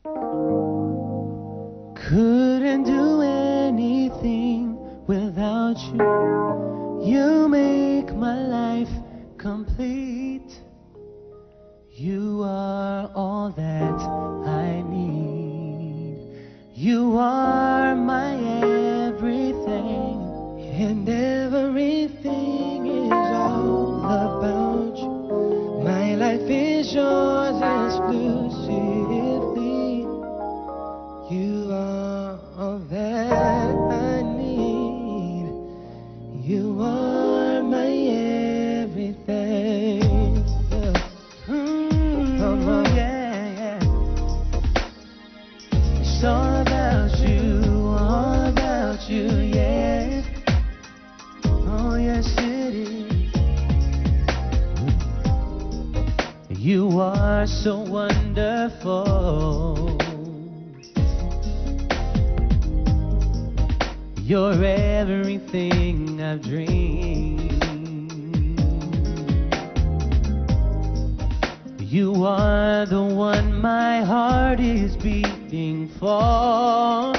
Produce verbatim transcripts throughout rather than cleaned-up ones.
Couldn't do anything without you. You make my life complete. You are all that I need. You are my everything, and everything is all about you. My life is yours exclusively. You are all that I need. You are my everything. Mm, Come on. Yeah, yeah. It's all about you, all about you, yeah. Oh, yes, it is. You are so wonderful. You're everything I've dreamed. You are the one my heart is beating for.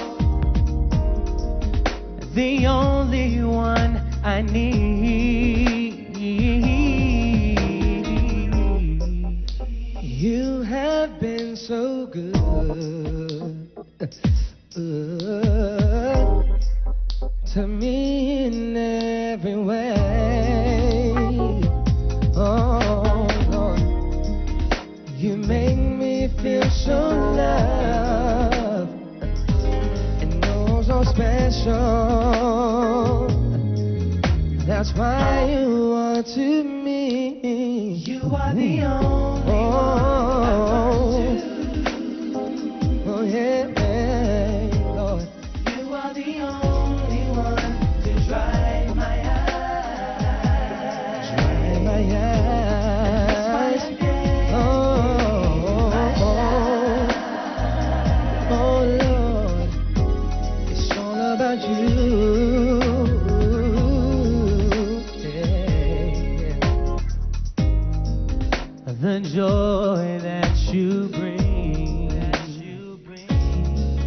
The only one I need. You have been so good. Uh, to me in every way. Oh, Lord, you make me feel so loved and oh, so special. That's why you are to me. You are the only oh, one. Oh, yeah, Lord. You are the only one to dry my eyes. Dry my eyes. Oh, oh, oh, Lord. It's all about you. Yeah. The joy that you bring, that you bring.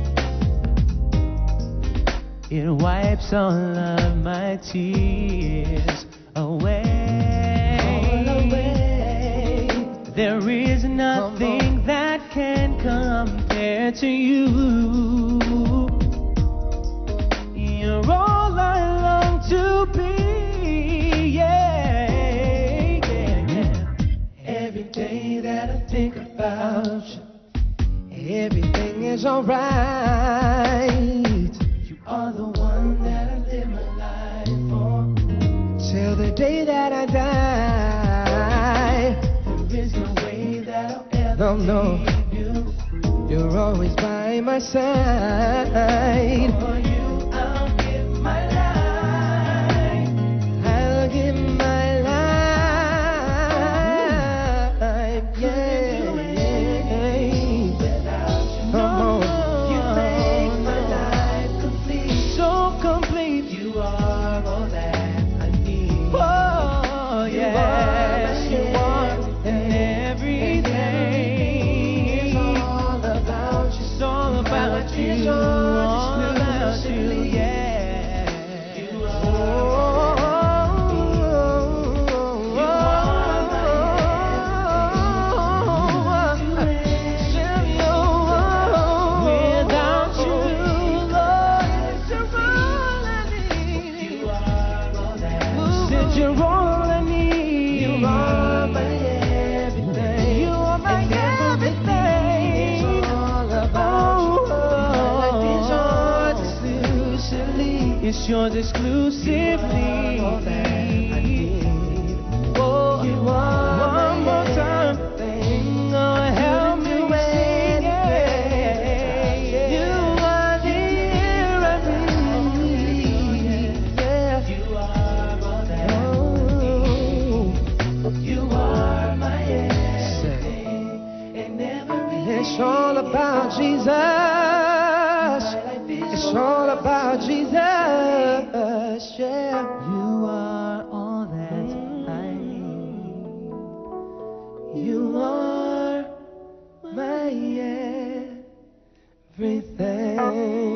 It wipes all of my tears away. All away. There is nothing that can compare to you. You're all I long to be. Yeah, yeah, yeah. Every day that I think about you, everything is alright. Are the one that I live my life for. Till the day that I die, there is no way that I'll ever no, no. leave you. You're always by my side. For you, I'll give my life. I'll give my life. Yeah, yeah. Without you, no, no. You make my life complete. So complete. You are all that I need. Oh, yes, you are and everything. It's all about you. It's all about you. It's all about you, yeah. You are you are my everything. Without you, Lord, you're all I need. You are all that. Since you're all I need. You are my everything. You are my everything. It's all about you. My life is yours exclusively. It's yours exclusively. You are all that I need. Oh, you are one more time. Oh, help me sing it. You are the air I breathe. Yeah. You are all that I need. You are my everything and everything. It's all about Jesus. It's all about Jesus. Yeah. You are all that I need. You are my everything.